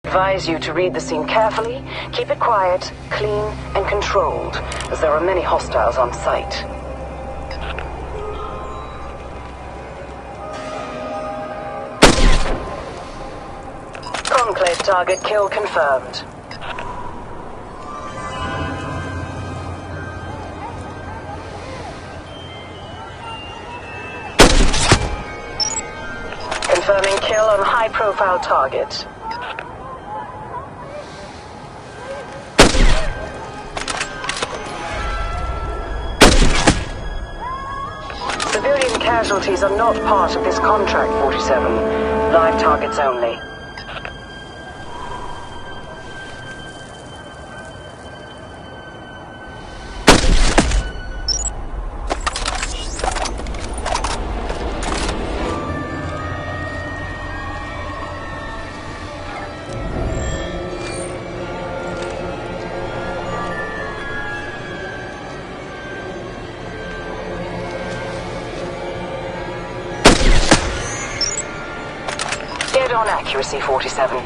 Advise you to read the scene carefully, keep it quiet, clean, and controlled, as there are many hostiles on site. Conclave target kill confirmed. Confirming kill on high-profile target. Civilian casualties are not part of this contract, 47. Live targets only. Dead on accuracy, 47.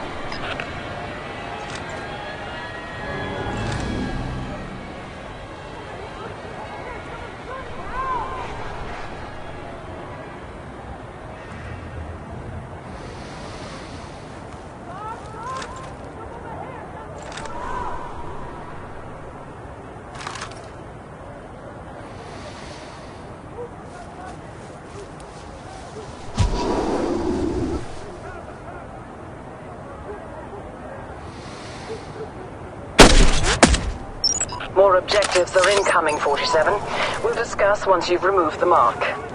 More objectives are incoming, 47. We'll discuss once you've removed the mark.